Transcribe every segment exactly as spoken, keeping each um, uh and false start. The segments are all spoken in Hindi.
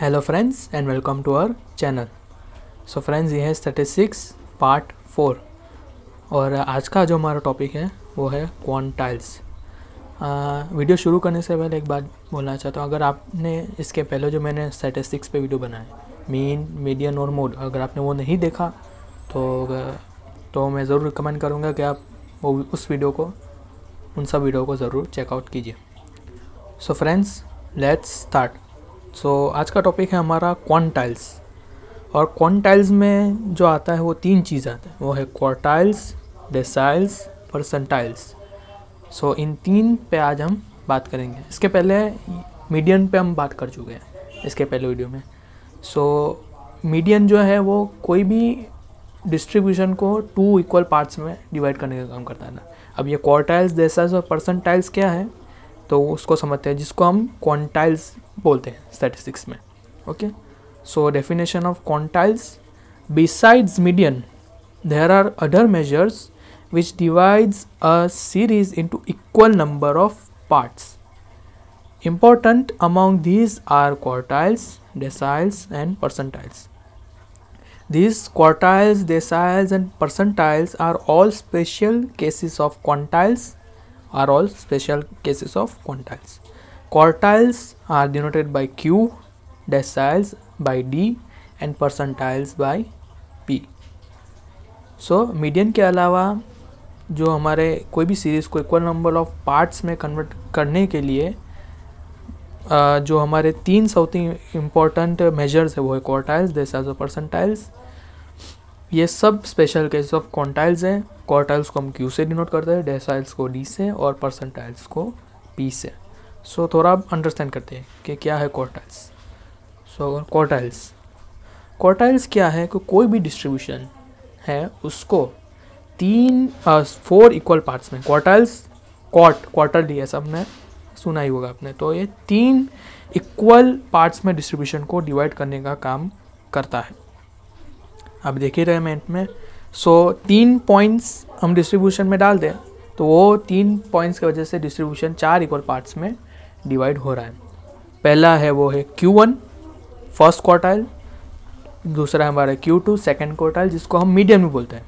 Hello friends and welcome to our channel. So friends, ये है स्टैटिस्टिक्स पार्ट फोर और आज का जो हमारा टॉपिक है वो है क्वांटाइल्स। वीडियो शुरू करने से पहले एक बात बोलना चाहता हूँ, अगर आपने इसके पहले जो मैंने स्टैटिस्टिक्स पे वीडियो बनाया मीन, मीडियन और मोड, अगर आपने वो नहीं देखा तो तो मैं ज़रूर रिकमेंड करूँगा कि आप वो उस वीडियो को उन सब वीडियो को ज़रूर चेकआउट कीजिए। So friends, let's start. So so, आज का टॉपिक है हमारा क्वांटाइल्स। और क्वांटाइल्स में जो आता है वो तीन चीज़ आता है, वो है quartiles, deciles, percentiles. So so, इन तीन पे आज हम बात करेंगे। इसके पहले मीडियन पे हम बात कर चुके हैं इसके पहले वीडियो में। सो so, मीडियन जो है वो कोई भी डिस्ट्रीब्यूशन को टू इक्वल पार्ट्स में डिवाइड करने का काम करता है ना। अब ये क्वार्टाइल्स, डेसाइल्स और परसेंटाइल्स क्या है तो उसको समझते हैं, जिसको हम क्वांटाइल्स बोलते हैं स्टैटिस्टिक्स में। Okay, so definition of quantiles: besides median there are other measures which divides a series into equal number of parts. Important among these are quartiles, deciles and percentiles. These quartiles, deciles and percentiles are all special cases of quantiles are all special cases of quantiles. Quartiles are denoted by Q, deciles by D and percentiles by P. So median के अलावा जो हमारे कोई भी सीरीज़ को इक्वल नंबर ऑफ पार्ट्स में कन्वर्ट करने के लिए जो हमारे तीन सबसे इम्पोर्टेंट मेजर्स है वो है क्वार्टाइल्स, डेसाइल्स और परसेंटाइल्स। ये सब स्पेशल केसेस ऑफ क्वांटाइल्स हैं। क्वार्टाइल्स को हम क्यू से डिनोट करते हैं, डेसाइल्स को डी से और परसेंटाइल्स को पी से। सो so, थोड़ा अंडरस्टैंड करते हैं कि क्या है क्वार्टाइल्स। सो क्वार्टाइल्स क्वार्टाइल्स क्या है कि कोई भी डिस्ट्रीब्यूशन है उसको तीन फोर इक्वल पार्ट्स में, क्वार्टाइल्स क्वार्ट क्वार्टरली है, सब ने सुना ही होगा आपने, तो ये तीन इक्वल पार्ट्स में डिस्ट्रीब्यूशन को डिवाइड करने का काम करता है। अब देख ही रहे मैंट में। सो so, तीन पॉइंट्स हम डिस्ट्रीब्यूशन में डाल दें तो वो तीन पॉइंट्स की वजह से डिस्ट्रीब्यूशन चार इक्वल पार्ट्स में डिवाइड हो रहा है। पहला है वो है क्यू वन फर्स्ट क्वार्टाइल, दूसरा है हमारा क्यू टू सेकेंड क्वार्टाइल जिसको हम मीडियन में बोलते हैं,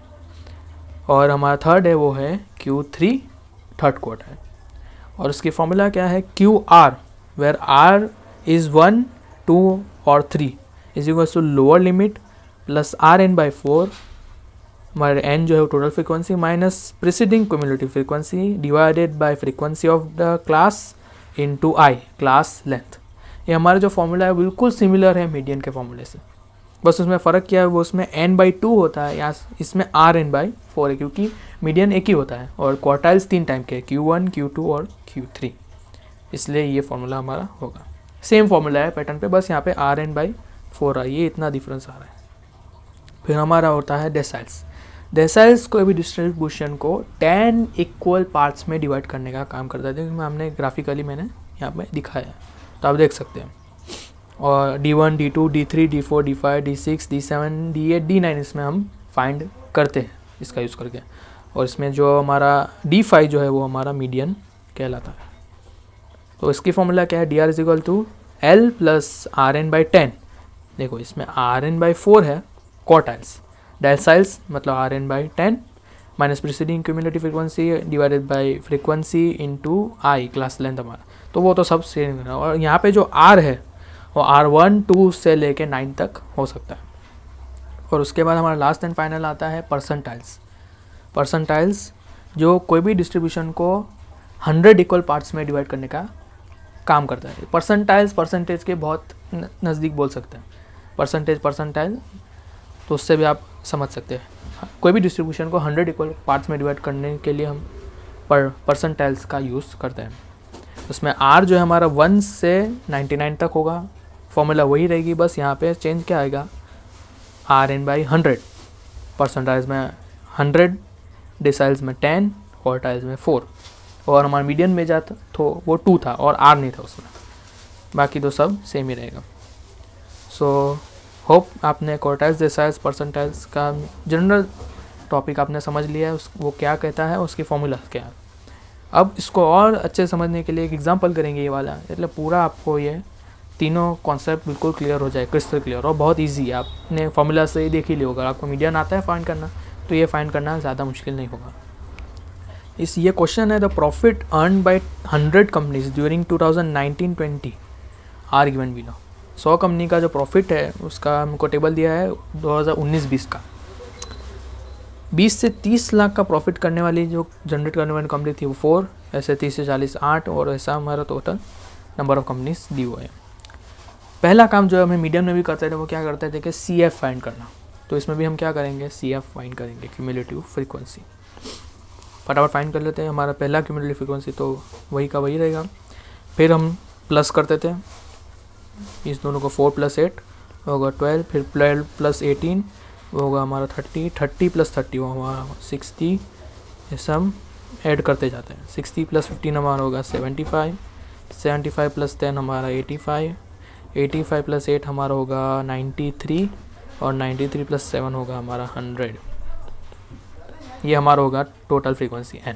और हमारा थर्ड है वो है क्यू थ्री थर्ड क्वार्टाइल। और उसकी फॉर्मूला क्या है? Q R where R is one two और three is equal to lower limit plus R N by four, हमारे एन जो है वो total frequency minus preceding cumulative frequency divided by frequency of the class into I class length. ये हमारा जो फॉर्मूला है बिल्कुल सिमिलर है मीडियन के फॉर्मूले से, बस उसमें फ़र्क क्या है, वो उसमें एन बाई टू होता है या इसमें आर एन बाई फोर है, क्योंकि मीडियन एक ही होता है और क्वार्टाइल्स तीन टाइम के, क्यू वन क्यू टू और क्यू थ्री, इसलिए ये फॉर्मूला हमारा होगा। सेम फॉर्मूला है पैटर्न पे, बस यहाँ पे आर एन बाई फोर है, ये इतना डिफरेंस आ रहा है। फिर हमारा होता है डेसाइल्स। डेसाइल्स कोई भी डिस्ट्रीब्यूशन को टेन इक्वल पार्ट्स में डिवाइड करने का काम करता है, जिसमें हमने ग्राफिकली मैंने यहाँ पे दिखाया है, तो आप देख सकते हैं। और D one, D two, D three, D four, D five, D six, D seven, D eight, D nine इसमें हम फाइंड करते हैं इसका यूज़ करके। और इसमें जो हमारा डी फाइव जो है वो हमारा मीडियन कहलाता है। तो इसकी फॉर्मूला क्या है? D R is equal to L plus R N by ten. देखो इसमें आर एन बाई फोर है क्वार्टाइल्स, डेसाइल्स मतलब R N by ten minus preceding cumulative frequency divided by frequency into I class length हमारा, तो वो तो सब सेम है। और यहाँ पे जो आर है वो आर वन टू से लेके नाइन तक हो सकता है। और उसके बाद हमारा लास्ट एंड फाइनल आता है परसेंटाइल्स। परसेंटाइल्स जो कोई भी डिस्ट्रीब्यूशन को हंड्रेड इक्वल पार्ट्स में डिवाइड करने का काम करता है। परसेंटाइल्स परसेंटेज के बहुत नज़दीक बोल सकते हैं, परसेंटेज परसेंटाइल, तो उससे भी आप समझ सकते हैं। कोई भी डिस्ट्रीब्यूशन को हंड्रेड इक्वल पार्ट्स में डिवाइड करने के लिए हम पर परसेंटाइल्स का यूज़ करते हैं। उसमें आर जो है हमारा वन से नाइन्टी नाइन तक होगा, फॉर्मूला वही रहेगी, बस यहाँ पे चेंज क्या आएगा? R N by hundred, percentiles में हंड्रेड, डिसाइल्स में टेन, क्वार्टाइल्स में फोर, और हमारा मीडियन में जाता तो वो टू था और आर नहीं था उसमें, बाकी तो सब सेम ही रहेगा। सो होप आपने क्वार्टाइल्स, डिसाइल्स, परसेंटाइल्स का जनरल टॉपिक आपने समझ लिया है, उस वो क्या कहता है, उसकी फॉर्मूला क्या है। अब इसको और अच्छे समझने के लिए एक एग्जांपल करेंगे ये वाला, मतलब पूरा आपको ये तीनों कॉन्सेप्ट बिल्कुल क्लियर हो जाए, क्रिस्टल क्लियर, और बहुत इजी है। आपने फॉर्मूला से ही देख ही लिया होगा। आपको मीडियन आता है फाइंड करना, तो ये फाइंड करना ज़्यादा मुश्किल नहीं होगा। इस ये क्वेश्चन है, the profit earn by hundred companies during two thousand nineteen twenty are given below. सौ कंपनी का जो प्रॉफिट है उसका हमको टेबल दिया है दो हज़ार उन्नीस बीस का। बीस से तीस लाख का प्रॉफिट करने वाली जो जनरेट करने वाली कंपनी थी वो फोर, ऐसे तीस से चालीस आठ, और ऐसा हमारा टोटल नंबर ऑफ कंपनीज दी हुआ है। पहला काम जो हमें मीडियम में भी करते थे वो क्या करते थे कि सी एफ फाइंड करना। तो इसमें भी हम क्या करेंगे, सी एफ फाइंड करेंगे, क्यूमुलेटिव फ्रीक्वेंसी। फटाफट फाइंड कर लेते हैं। हमारा पहला क्यूमुलेटिव फ्रीक्वेंसी तो वही का वही रहेगा। फिर हम प्लस करते थे इस दोनों को, फोर प्लस एट होगा ट्वेल्व, फिर ट्वेल्व प्लस एटीन वो होगा हमारा थर्टी, थर्टी प्लस थर्टी वो हमारा सिक्सटी। ये सब ऐड करते जाते हैं। सिक्सटी प्लस फिफ्टीन हमारा होगा seventy five, seventy five plus ten हमारा eighty five, eighty five plus eight हमारा होगा नाइन्टी थ्री, और नाइन्टी थ्री प्लस सेवन होगा हमारा हंड्रेड। ये हमारा होगा टोटल फ्रीक्वेंसी एन।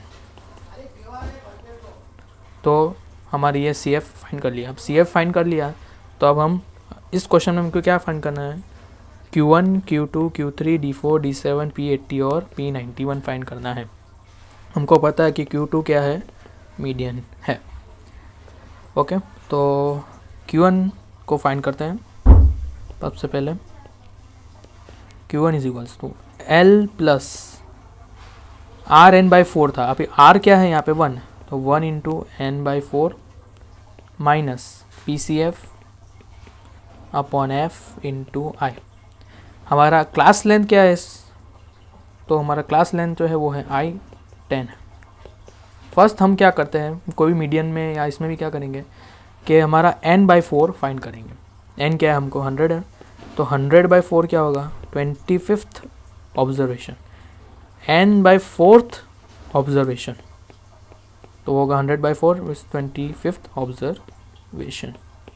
तो हमारी ये सी एफ फाइंड कर लिया। अब सी एफ फाइंड कर लिया तो अब हम इस क्वेश्चन में हमको क्या फाइंड करना है, Q one, Q two, Q three, D four, D seven, P eighty और पी नाइन्टी वन फाइंड करना है। हमको पता है कि क्यू टू क्या है, मीडियन है। ओके, तो क्यू वन को फाइंड करते हैं। सबसे पहले Q one is equals to L plus R N by four था। अभी आर क्या है यहाँ पे वन, तो one into N by four minus P C F upon F into I. हमारा क्लास लेंथ क्या है, तो हमारा क्लास लेंथ जो है वो है आई टेन। फर्स्ट हम क्या करते हैं, कोई भी मीडियन में या इसमें भी क्या करेंगे कि हमारा एन बाई फोर फाइंड करेंगे। एन क्या है हमको हंड्रेड है, तो हंड्रेड बाई फोर क्या होगा, twenty fifth observation. N by fourth observation तो होगा hundred by four twenty fifth observation.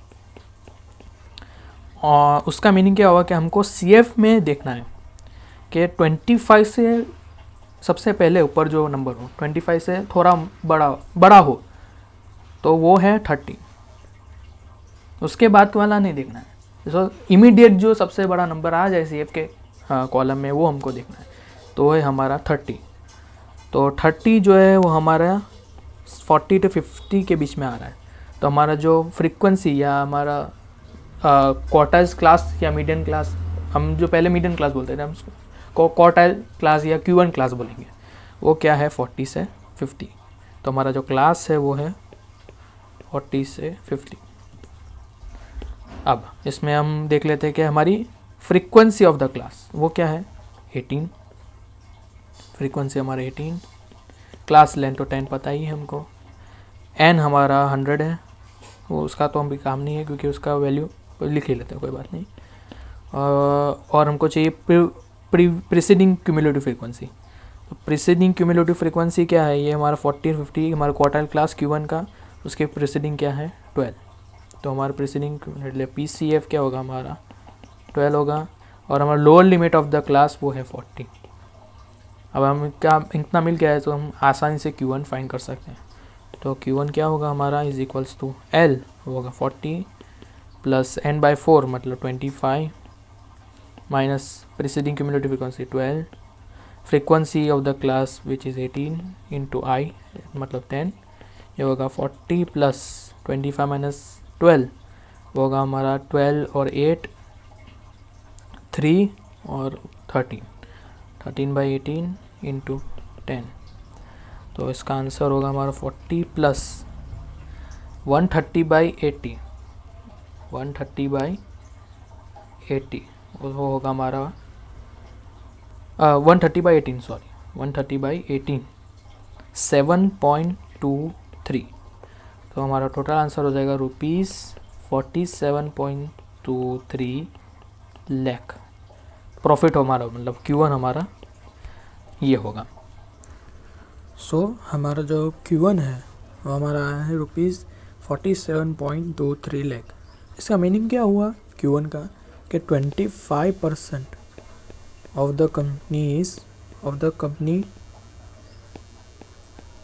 और उसका मीनिंग क्या होगा कि हमको सी एफ में देखना है कि ट्वेंटी फाइव से सबसे पहले ऊपर जो नंबर हो, ट्वेंटी फाइव से थोड़ा बड़ा बड़ा हो तो वो है थर्टी। उसके बाद वाला नहीं देखना है। सो इमीडिएट जो सबसे बड़ा नंबर आ जाए सी एफ के कॉलम में वो हमको देखना है, तो वो है हमारा थर्टी। तो थर्टी जो है वो हमारा फोर्टी टू फिफ्टी के बीच में आ रहा है। तो हमारा जो फ्रीक्वेंसी या हमारा क्वार्टाइल्स क्लास या मीडियन क्लास, हम जो पहले मीडियन क्लास बोलते थे हम उसको क्वार्टाइल क्लास या क्यू वन क्लास बोलेंगे, वो क्या है फोर्टी से फिफ्टी। तो हमारा जो क्लास है वो है फोर्टी से फिफ्टी। अब इसमें हम देख लेते हैं कि हमारी फ्रीक्वेंसी ऑफ द क्लास वो क्या है, एटीन। फ्रीक्वेंसी हमारा एटीन, क्लास लेंथ तो टेन पता ही है हमको। एन हमारा हंड्रेड है, वो उसका तो हम भी काम नहीं है क्योंकि उसका वैल्यू लिख ही लेते हैं, कोई बात नहीं। और हमको चाहिए प्रीसीडिंग क्यूमुलेटिव फ्रीक्वेंसी। तो प्रीसीडिंग क्यूमुलेटिव फ्रीक्वेंसी क्या है, ये हमारा फोर्टी फिफ्टी हमारा क्वार्टाइल क्लास क्यू वन का, उसके प्रीसीडिंग क्या है ट्वेल्व। तो हमारा प्रीसीडिंग पी सी एफ क्या होगा हमारा ट्वेल्व होगा, और हमारा lower limit of the class वो है फोर्टी। अब हम क्या इतना मिल गया है तो हम आसानी से क्यू वन फाइंड कर सकते हैं। तो क्यू वन क्या होगा हमारा इज इक्वल्स टू एल होगा forty plus N by four मतलब twenty five minus preceding cumulative frequency twelve, frequency of the class which is eighteen into I मतलब टेन। ये होगा forty plus twenty five minus twelve वो होगा हमारा ट्वेल्व और एट थ्री और thirteen, thirteen by eighteen into ten. तो इसका आंसर होगा हमारा forty plus one thirty by eighty, one thirty by eighty वो होगा हमारा one thirty by eighteen sorry one thirty by eighteen seven point two three. तो हमारा टोटल आंसर हो जाएगा rupees forty seven point two three lakh. Profit हमारा मतलब क्यू वन हमारा ये होगा। सो so, हमारा जो क्यू वन है वो हमारा आया है rupees forty seven point two three lakh. इसका मीनिंग क्या हुआ क्यू वन का कि twenty five percent of the companies of the company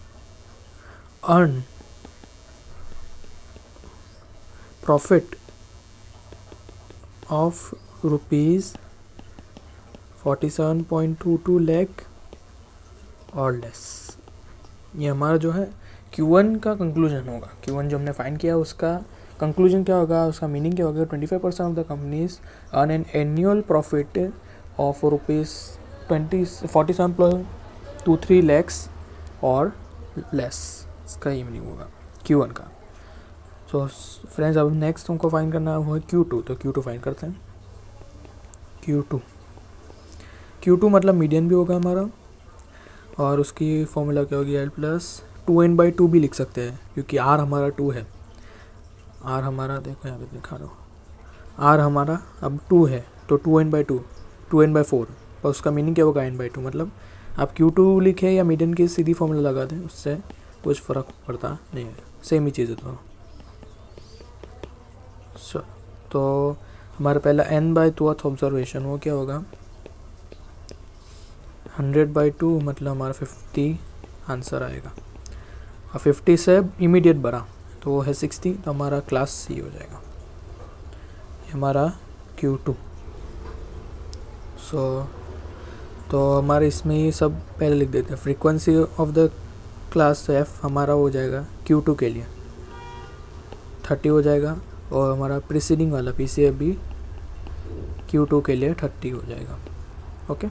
earn profit of rupees forty seven point two two lakh और लेस। ये हमारा जो है क्यू वन का कंक्लूजन होगा। क्यू वन जो हमने फाइंड किया उसका कंक्लूजन क्या होगा, उसका मीनिंग क्या होगा, twenty five percent of the companies earn an annual profit of rupees twenty forty seven plus two three lakhs और लेस। इसका ये मीनिंग होगा क्यू वन का। सो फ्रेंड्स अब नेक्स्ट हमको फाइंड करना है वो है क्यू टू। तो क्यू टू फाइंड करते हैं। क्यू टू क्यू टू मतलब मीडियन भी होगा हमारा, और उसकी फॉर्मूला क्या होगी, L plus two N by to भी लिख सकते हैं, क्योंकि आर हमारा टू है। आर हमारा देखो यहाँ पे दिखा रहा हूँ, आर हमारा अब टू है, तो two N by two two N by four, और उसका मीनिंग क्या होगा, एन बाई टू। मतलब आप क्यू टू लिखे या मीडियन की सीधी फॉर्मूला लगा दें, उससे कुछ फ़र्क पड़ता नहीं है, सेम ही चीज़ है दोनों। सो तो हमारा पहला एन बाई टू ऑब्जर्वेशन वो क्या होगा, हंड्रेड बाई टू मतलब हमारा फिफ्टी आंसर आएगा। और फिफ्टी से इमीडिएट बढ़ा तो वो है सिक्सटी, तो हमारा क्लास सी हो जाएगा। ये हमारा क्यू टू। सो तो हमारे इसमें ये सब पहले लिख देते हैं। Frequency of the class F हमारा हो जाएगा क्यू टू के लिए थर्टी हो जाएगा, और हमारा प्रीसीडिंग वाला पी सी एफ भी क्यू टू के लिए थर्टी हो जाएगा। ओके,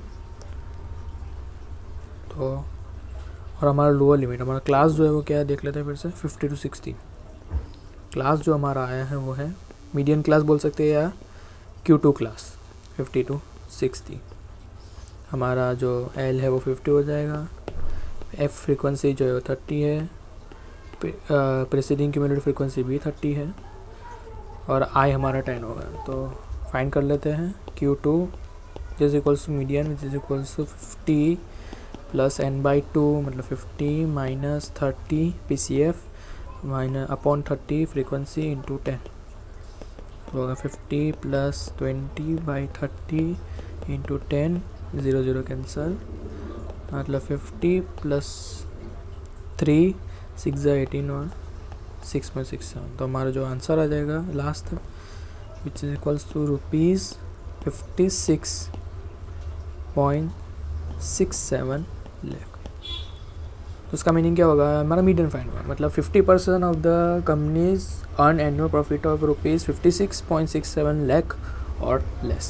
तो और हमारा लोअर लिमिट, हमारा क्लास जो है वो क्या है देख लेते हैं फिर से, फिफ्टी टू सिक्सटी। क्लास जो हमारा आया है वो है मीडियन क्लास बोल सकते हैं या Q two class, fifty to sixty. हमारा जो एल है वो फिफ्टी हो जाएगा, एफ फ्रीक्वेंसी जो है वो थर्टी है, प्रीसीडिंग क्यूमुलेटिव फ्रीक्वेंसी भी थर्टी है, और आई हमारा टेन होगा। तो फाइंड कर लेते हैं Q two is equals to median which is equals to fifty plus N by two मतलब fifty minus thirty P C F minus upon thirty frequency into ten, तो होगा fifty plus twenty by thirty into ten, zero zero cancel, मतलब फिफ्टी प्लस थ्री सिक्स ज़ा एटीन और सिक्स में सिक्स सेवन। तो हमारा जो आंसर आ जाएगा last which is equals to rupees fifty six point six seven lakh. तो उसका मीनिंग क्या होगा, हमारा मीडियन फाइंड हुआ, मतलब fifty percent of the companies earn annual profit of rupees fifty six point six seven lakh और लेस।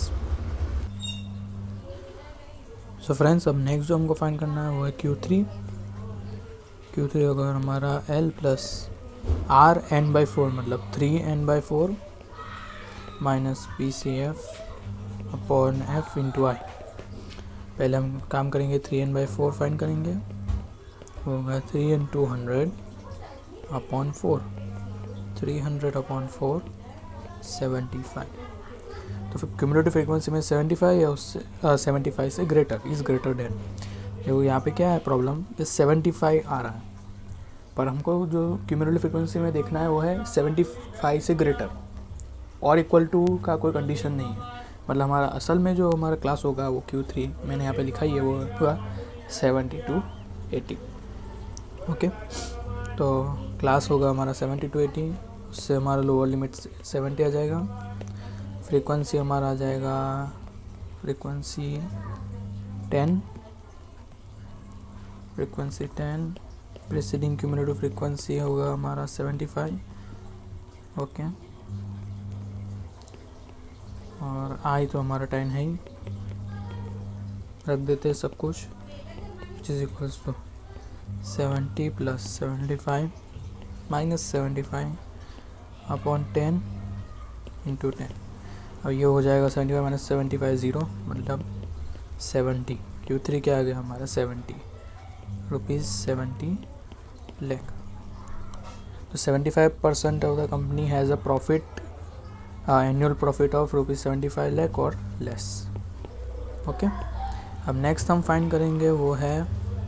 सो फ्रेंड्स अब नेक्स्ट जो हमको फाइंड करना है वो है क्यू थ्री। क्यू थ्री होगा हमारा L plus R N by four मतलब three N by four minus P C F upon F into I. पहले हम काम करेंगे three N by four find करेंगे, होगा three N two hundred upon four, three hundred upon four seventy five. तो फिर क्यूमुलेटिव फ्रीक्वेंसी में सेवेंटी फाइव या उससे सेवेंटी फाइव से ग्रेटर इज़ ग्रेटर देन, देखो यहाँ पे क्या है प्रॉब्लम, ये सेवेंटी फाइव आ रहा है, पर हमको जो क्यूमुलेटिव फ्रीक्वेंसी में देखना है वो है सेवेंटी फाइव से ग्रेटर और इक्वल टू का कोई कंडीशन नहीं है। मतलब हमारा असल में जो हमारा क्लास होगा वो क्यू थ्री मैंने यहाँ पे लिखा ही है, वो हुआ सेवेंटी टू एटी। ओके, तो क्लास होगा हमारा सेवेंटी टू एटी, उससे हमारा लोअर लिमिट सेवेंटी आ जाएगा। फ्रीक्वेंसी हमारा आ जाएगा frequency ten, frequency ten, preceding cumulative frequency होगा हमारा सेवेंटी फाइव। ओके, और आई तो हमारा टेन है ही, रख देते हैं सब कुछ, which is equals to seventy plus seventy five minus seventy five upon ten into ten. अब ये हो जाएगा seventy five minus seventy five zero मतलब सेवेंटी। क्यू थ्री क्या आ गया हमारा सेवेंटी रुपीज़ सेवेंटी लाख। तो seventy five percent of the company has a profit annual profit of rupees seventy five lakh और लेस। ओके, अब नेक्स्ट हम फाइंड करेंगे वो है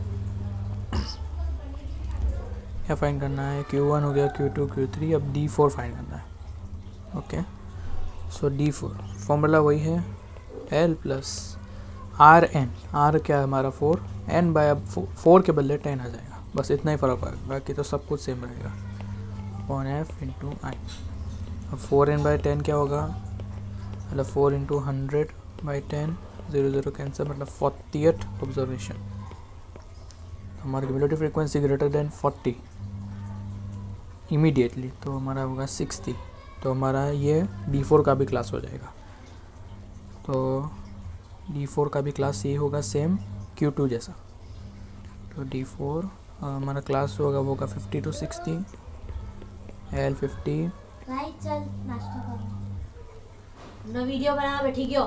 क्या फाइंड करना है, क्यू वन हो गया, क्यू टू, क्यू थ्री, अब डी फोर फाइंड करना है। Okay, so D four formula वही है L plus R N, R क्या है हमारा फोर, एन बाय अब फोर के बदले टेन आ जाएगा, बस इतना ही फ़र्क आएगा, बाकी तो सब कुछ सेम रहेगा, अपॉन एफ इंटू आई। अब फोर एन बाई टेन क्या होगा, मतलब four into hundred by ten, zero zero cancel, मतलब फोर्टीएट ऑब्जर्वेशन। हमारी cumulative frequency greater than forty immediately, तो हमारा होगा सिक्सटी। तो हमारा ये डी फोर का भी क्लास हो जाएगा। तो डी फोर का भी क्लास ये होगा सेम क्यू टू जैसा। तो डी फोर हमारा क्लास होगा वो होगा fifty to sixty, L fifty. भाई चल नाश्ता करो, ना वीडियो बना बैठी क्यों?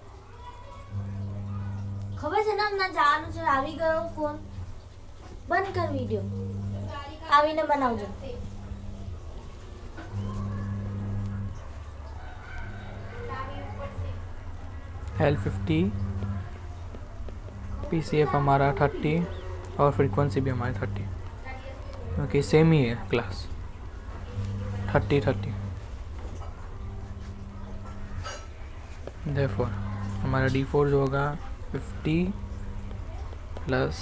खबर છે ને ના જવાનું છે, આવી ગયો ફોન બંધ કર, વિડિયો આવીને બનાવજો। L fifty, P C F हमारा थर्टी और फ्रीक्वेंसी भी हमारी थर्टी, क्योंकि सेम ही है क्लास, थर्टी थर्टी। देयरफॉर हमारा डी फोर जो होगा फिफ्टी प्लस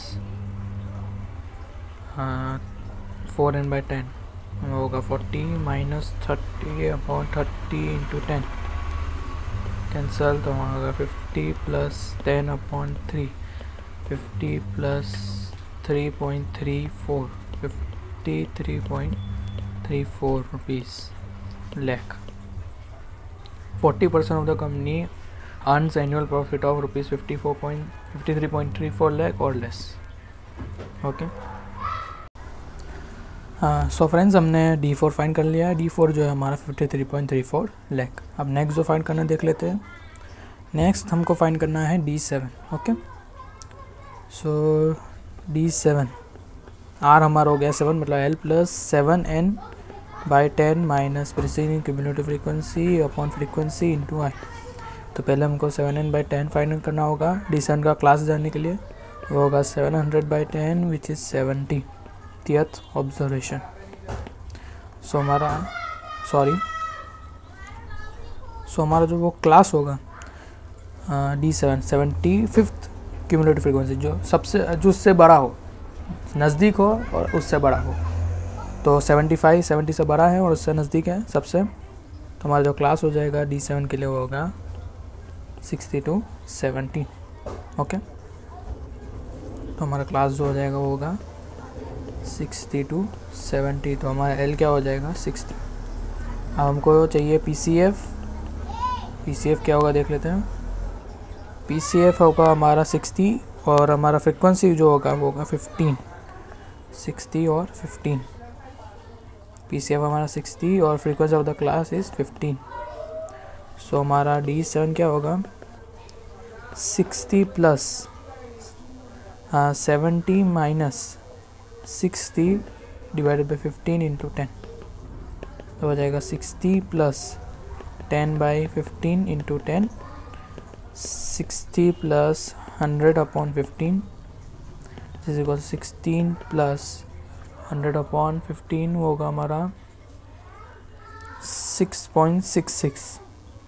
हाँ फोर एन बाई टेन होगा forty minus thirty upon thirty into ten, cancel. तो वहाँ होगा fifty plus ten upon three, fifty plus three point three four, fifty three point three four rupees lakh. Forty percent of the company earns annual profit of rupees fifty four point fifty three point three four lakh और लेस। ओके, हाँ। सो फ्रेंड्स, हमने डी फोर फाइंड कर लिया है। डी फोर जो है हमारा fifty three point three four lakh. अब नेक्स्ट जो फाइंड करना देख लेते हैं। नेक्स्ट हमको फाइंड करना है D seven. Okay, so D seven, R हमारा हो गया सेवन, मतलब L plus seven N by ten minus preceding cumulative frequency upon frequency into I. तो पहले हमको seven N by ten find करना होगा डी सेवन का क्लास जानने के लिए। वो होगा seven hundred by ten which is seventieth observation. So हमारा सॉरी सो हमारा जो वो क्लास होगा D seven seventy fifth cumulative frequency, जो सबसे जो उससे बड़ा हो, नज़दीक हो और उससे बड़ा हो। तो सेवेंटी फाइव सेवेंटी से बड़ा है और उससे नज़दीक है सबसे। तो हमारा जो क्लास हो जाएगा डी सेवन के लिए वो होगा सिक्सटी टू सेवेंटी। ओके, तो हमारा क्लास जो हो जाएगा वो होगा सिक्सटी टू सेवेंटी। तो हमारा एल क्या हो जाएगा सिक्सटी। अब हमको चाहिए P C F. P C F क्या होगा देख लेते हैं। पी सी एफ होगा हमारा सिक्सटी और हमारा फ्रिक्वेंसी जो होगा वो होगा फिफ्टीन, सिक्सटी और फिफ्टीन। पी सी एफ हमारा सिक्सटी और frequency of the class is fifteen. So हमारा डी सेवन क्या होगा सिक्सटी प्लस हाँ seventy minus sixty divided by fifteen into ten. तो हो जाएगा sixty plus ten by fifteen into ten, sixty plus hundred upon fifteen is equal sixteen plus hundred upon fifteen होगा हमारा सिक्स पॉइंट सिक्स सिक्स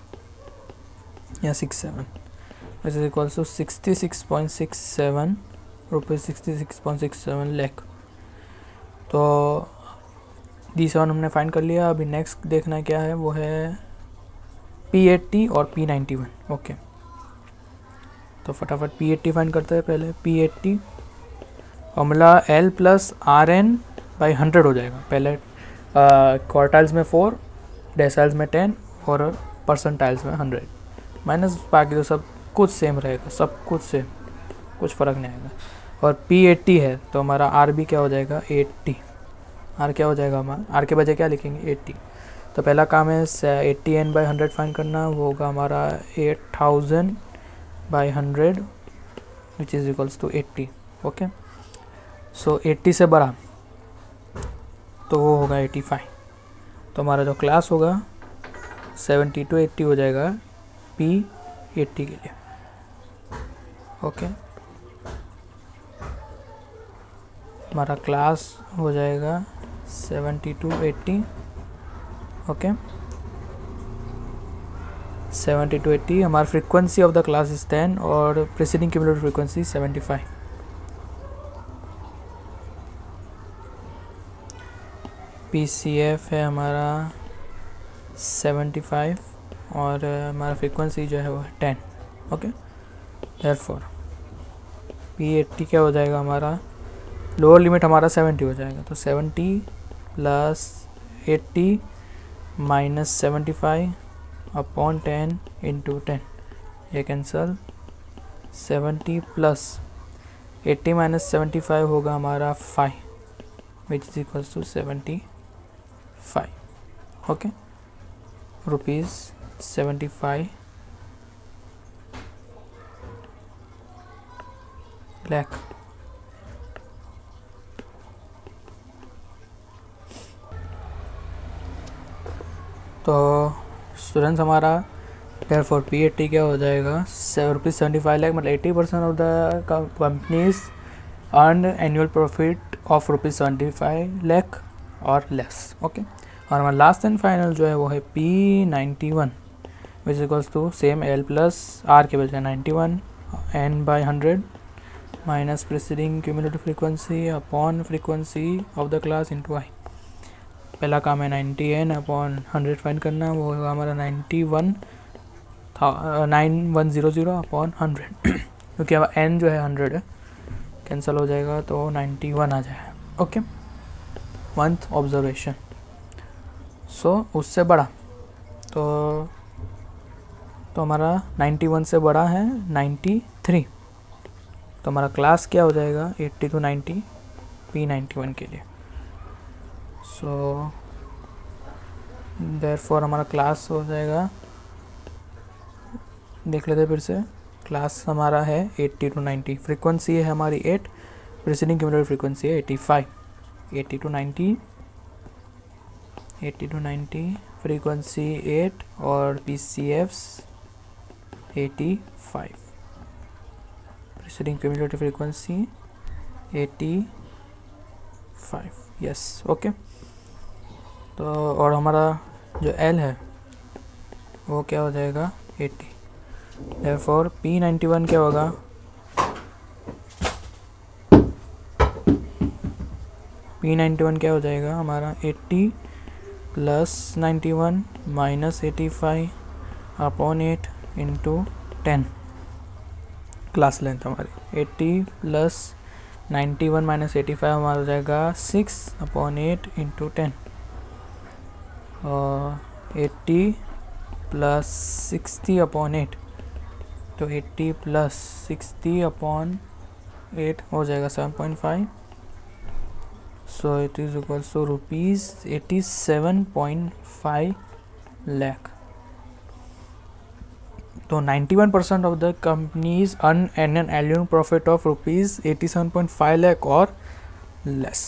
या six seven, is equal to sixty six point six seven रुपये, sixty six point six seven lakh. तो डी सेवन हमने फाइंड कर लिया। अभी नेक्स्ट देखना क्या है, वो है पी एट्टी और पी नाइन्टी वन। ओके, तो फटाफट पी एट्टी फाइंड करते हैं पहले। P eighty formula L plus R N by hundred हो जाएगा। पहले क्वार्टाइल्स में फोर, डेसाइल्स में टेन और परसेंटाइल्स में हंड्रेड, माइनस बाकी तो सब कुछ सेम रहेगा, सब कुछ सेम, कुछ फ़र्क नहीं आएगा। और पी एट्टी है तो हमारा आर भी क्या हो जाएगा एट्टी। आर क्या हो जाएगा हमारा, आर के बजाय क्या लिखेंगे एट्टी। तो पहला काम है eighty N by hundred find करना, वो होगा हमारा eight thousand by hundred which is equals to eighty. Okay, so eighty से बड़ा तो वो होगा एटी फाइव। तो हमारा जो क्लास होगा सेवेंटी टू एट्टी हो जाएगा पी एट्टी के लिए। ओके, हमारा क्लास हो जाएगा seventy to eighty. Okay, seventy to eighty. हमारा frequency of the class is ten और preceding cumulative frequency seventy five. P C F है हमारा सेवेंटी फाइव और हमारा फ्रीक्वेंसी जो है वो है ten. Okay, therefore P eighty क्या हो जाएगा, हमारा लोअर लिमिट हमारा सेवेंटी हो जाएगा। तो seventy plus eighty minus seventy five upon ten into ten, ये cancel. Seventy plus eighty minus seventy five होगा हमारा five which is equals to seventy five. Okay, rupees seventy five lakh. तो स्टूडेंट्स हमारा डेयर फॉर पी एट्टी क्या हो जाएगा, रुपीज़ सेवेंटी फाइव लाख, मतलब eighty percent of the companies earn annual profit of rupees seventy five lakh और लेस। ओके, और हमारा लास्ट एंड फाइनल जो है वो है P ninety one which equals to same L plus R के बजाय ninety one N by hundred minus preceding cumulative frequency upon frequency of the class into I. पहला काम है ninety N upon hundred find करना, वो होगा हमारा ninety one nine one zero zero upon hundred, क्योंकि अब एन जो है हंड्रेड है, कैंसिल हो जाएगा तो नाइन्टी वन आ जाएगा। Okay, month observation. सो उससे बड़ा तो तो हमारा नाइन्टी वन से बड़ा है नाइन्टी थ्री, तो हमारा क्लास क्या हो जाएगा eighty to ninety P ninety one के लिए। सो देयरफॉर हमारा क्लास हो जाएगा, देख लेते फिर से, क्लास हमारा है एट्टी टू नाइन्टी, फ्रीक्वेंसी है हमारी एट, प्रीसीडिंग क्यूमुलेटिव फ्रीक्वेंसी है eighty five. Eighty to ninety eighty to ninety frequency eight और P C Fs eighty five, preceding cumulative frequency eighty five. Yes, okay. तो और हमारा जो L है वो क्या हो जाएगा eighty, therefore P ninety one क्या होगा, पी नाइन्टी वन क्या हो जाएगा हमारा eighty plus ninety one minus eighty five upon eight into ten, class length हमारी eighty plus ninety one minus eighty five हमारा हो जाएगा six upon eight into ten, और eighty plus sixty upon eight, तो eighty plus sixty upon eight हो जाएगा seven point five. So it is equals to rupees eighty seven point five lakh. तो ninety one percent of the companies earn an an annual profit of rupees eighty seven point five lakh और लेस।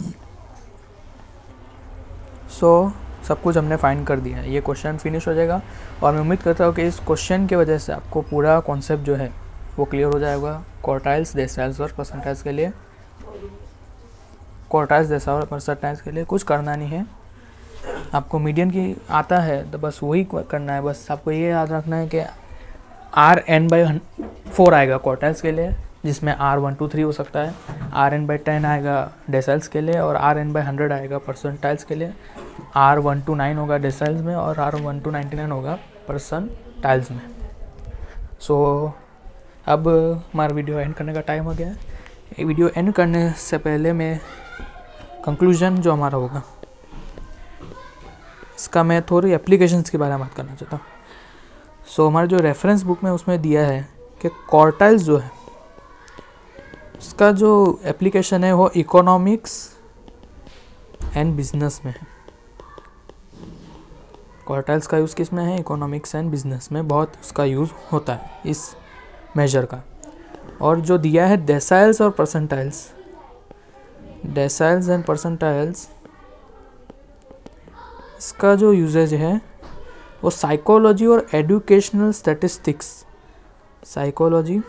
सो सब कुछ हमने फाइंड कर दिया है, ये क्वेश्चन फिनिश हो जाएगा, और मैं उम्मीद करता हूँ कि इस क्वेश्चन की वजह से आपको पूरा कॉन्सेप्ट जो है वो क्लियर हो जाएगा। क्वार्टाइल्स, डेसिमल्स और परसेंटाइल्स के लिए, क्वार्टाइल्स, डेसिमल्स और परसेंटाइल्स के लिए कुछ करना नहीं है, आपको मीडियन की आता है तो बस वही करना है। बस आपको ये याद रखना है कि आर एन बाई फोर आएगा क्वार्टाइल्स के लिए, जिसमें आर वन टू थ्री हो सकता है, आर एन बाई टेन आएगा डेसिमल्स के लिए, और आर एन बाई हंड्रेड आएगा परसेंटाइल्स के लिए, आर वन टू नाइन होगा डेसिमल्स में, और R one to ninety nine होगा परसेंटाइल्स में। सो so, अब हमारा वीडियो एंड करने का टाइम हो गया है। ये वीडियो एंड करने से पहले मैं कंक्लूजन जो हमारा होगा इसका मैं थोड़ी एप्लीकेशंस के बारे में बात करना चाहता हूँ। सो so, हमारे जो रेफरेंस बुक में उसमें दिया है कि क्वार्टाइल्स जो है उसका जो एप्लीकेशन है वो इकोनॉमिक्स एंड बिजनेस में है। क्वार्टाइल्स का यूज़ किस में है, इकोनॉमिक्स एंड बिजनेस में बहुत उसका यूज़ होता है इस मेजर का। और जो दिया है डेसाइल्स और परसेंटाइल्स, डेसाइल्स एंड परसेंटाइल्स, इसका जो यूजेज है वो साइकोलॉजी और एजुकेशनल स्टैटिस्टिक्स, साइकोलॉजी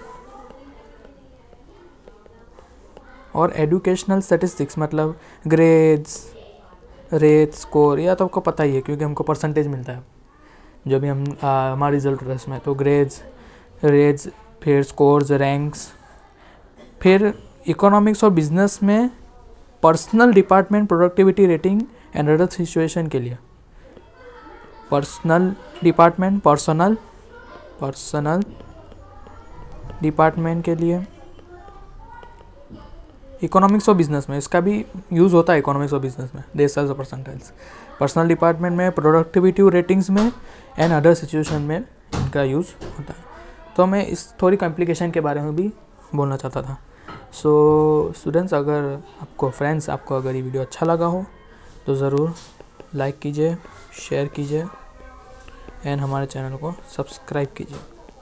और एजुकेशनल स्टैटिस्टिक्स मतलब ग्रेड्स, रेट, स्कोर, या तो आपको पता ही है क्योंकि हमको परसेंटेज मिलता है जो भी हम हमारा रिजल्ट होता है इसमें। तो ग्रेड्स, रेट्स, फिर स्कोर्स, रैंक्स, फिर इकोनॉमिक्स और बिजनेस में personal department productivity rating and other situation के लिए personal department, personal personal department के लिए, इकोनॉमिक्स और बिजनेस में इसका भी यूज़ होता है, इकोनॉमिक्स और बिजनेस में the sales percentiles. Personal department में, प्रोडक्टिविटी रेटिंग्स में एंड अदर सिचुएशन में इनका यूज़ होता है। तो मैं इस थोड़ी कॉम्प्लिकेशन के बारे में भी बोलना चाहता था। सो स्टूडेंट्स, अगर आपको फ्रेंड्स आपको अगर ये वीडियो अच्छा लगा हो तो ज़रूर लाइक कीजिए, शेयर कीजिए एंड हमारे चैनल को सब्सक्राइब कीजिए।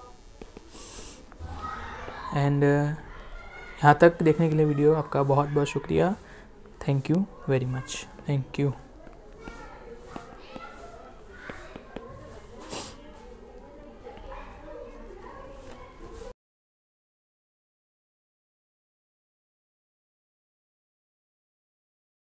एंड यहाँ तक देखने के लिए वीडियो आपका बहुत बहुत शुक्रिया। Thank you very much. Thank you.